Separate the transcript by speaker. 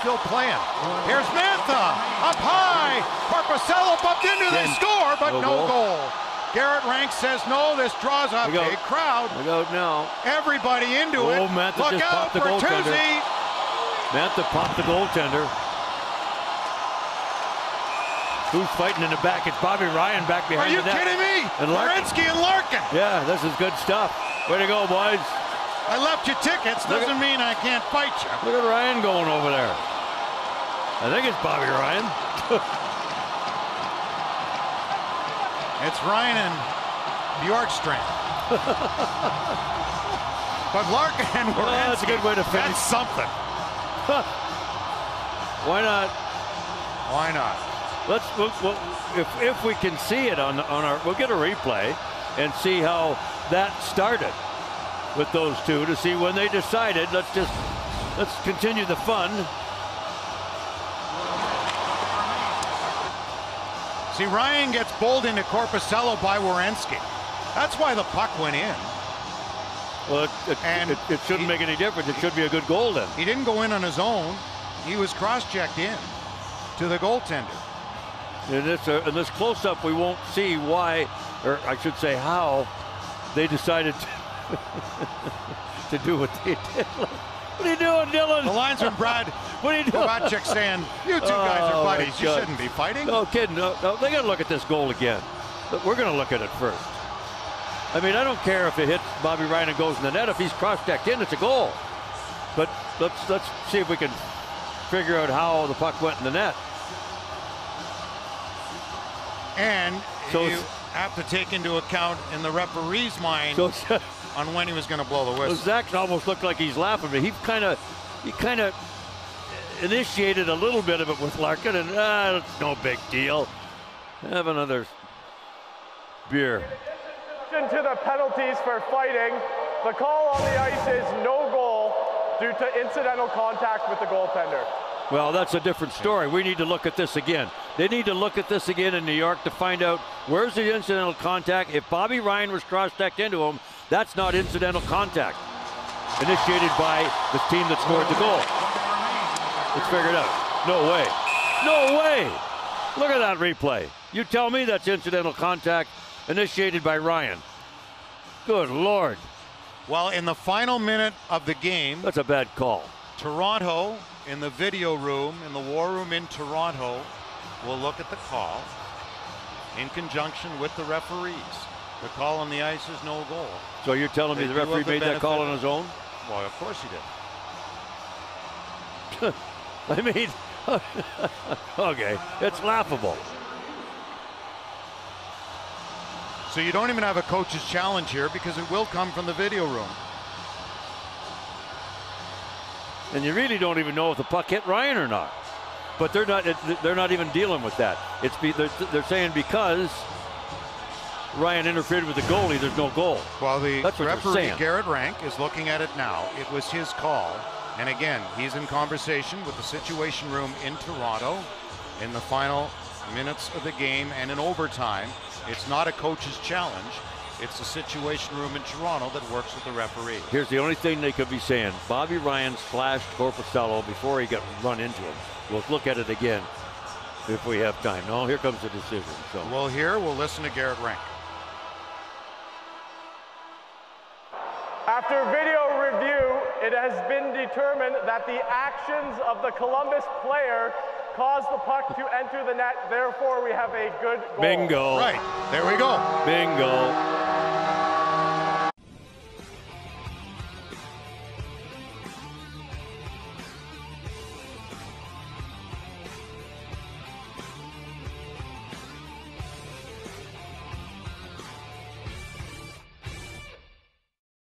Speaker 1: still playing. Here's Mantha, up high. Corpusello bumped into the score, but no goal. Garrett Rank says no, this draws up a crowd.
Speaker 2: Look out now.
Speaker 1: Everybody into it.
Speaker 2: Mantha
Speaker 1: Look
Speaker 2: just
Speaker 1: out
Speaker 2: popped the
Speaker 1: for
Speaker 2: goaltender.
Speaker 1: Tuzi.
Speaker 2: Mantha popped the goaltender. Who's fighting in the back? It's Bobby Ryan back behind the net.
Speaker 1: Are you kidding me?
Speaker 2: And
Speaker 1: Werenski and Larkin.
Speaker 2: Yeah, this is good stuff. Way to go, boys.
Speaker 1: I left you tickets. Doesn't mean I can't fight you.
Speaker 2: Look at Ryan going over there. I think it's Bobby Ryan.
Speaker 1: It's Ryan and Bjorkstrand. But Larkin and Werenski.
Speaker 2: That's a good way to finish.
Speaker 1: That's something.
Speaker 2: Why not?
Speaker 1: Why not?
Speaker 2: If we can see it on our, we'll get a replay and see how that started with those two to see when they decided. Let's continue the fun.
Speaker 1: See, Ryan gets bowled into Corpusello by Werenski. That's why the puck went in.
Speaker 2: Well, it shouldn't make any difference. It should be a good goal then.
Speaker 1: He didn't go in on his own. He was cross-checked in to the goaltender.
Speaker 2: In this close-up, we won't see why, or I should say how, they decided to do what they did. What are you doing, Dylan?
Speaker 1: The linesman Brad
Speaker 2: what are you doing?
Speaker 1: Kovacek saying, you two guys are buddies. You shouldn't be fighting.
Speaker 2: No kidding. No, they got to look at this goal again. But we're going to look at it first. I mean, I don't care if it hits Bobby Ryan and goes in the net. If he's cross-checked in, it's a goal. But let's see if we can figure out how the puck went in the net.
Speaker 1: And so you have to take into account in the referee's mind on when he was going to blow the whistle.
Speaker 2: So Zach almost looked like he's laughing, but he kind of initiated a little bit of it with Larkin, and it's no big deal. Have another beer.
Speaker 3: To the penalties for fighting, the call on the ice is no goal due to incidental contact with the goaltender.
Speaker 2: Well, that's a different story. We need to look at this again. They need to look at this again in New York to find out where's the incidental contact. If Bobby Ryan was cross-checked into him, that's not incidental contact initiated by the team that scored the goal. Let's figure it out. No way. No way. Look at that replay. You tell me that's incidental contact initiated by Ryan. Good Lord.
Speaker 1: Well, in the final minute of the game,
Speaker 2: that's a bad call.
Speaker 1: Toronto, in the video room, in the war room in Toronto, will look at the call in conjunction with the referees. The call on the ice is no goal.
Speaker 2: So you're telling me the referee made that call on his own?
Speaker 1: Well, of course he did.
Speaker 2: I mean, okay, it's laughable.
Speaker 1: So you don't even have a coach's challenge here because it will come from the video room.
Speaker 2: And you really don't even know if the puck hit Ryan or not. But they're not even dealing with that. They're saying because Ryan interfered with the goalie, there's no goal.
Speaker 1: Well, the
Speaker 2: That's what
Speaker 1: referee, Garrett Rank, is looking at it now. It was his call. And again, he's in conversation with the Situation Room in Toronto in the final minutes of the game and in overtime. It's not a coach's challenge. It's the Situation Room in Toronto that works with the referee.
Speaker 2: Here's the only thing they could be saying. Bobby Ryan splashed Corpusello before he got run into him. We'll look at it again if we have time. No, here comes the decision. So
Speaker 1: we'll listen to Garrett Rank.
Speaker 3: After video review, it has been determined that the actions of the Columbus player caused the puck to enter the net. Therefore, we have a good goal.
Speaker 2: Bingo.
Speaker 1: Right. There we go.
Speaker 2: Bingo.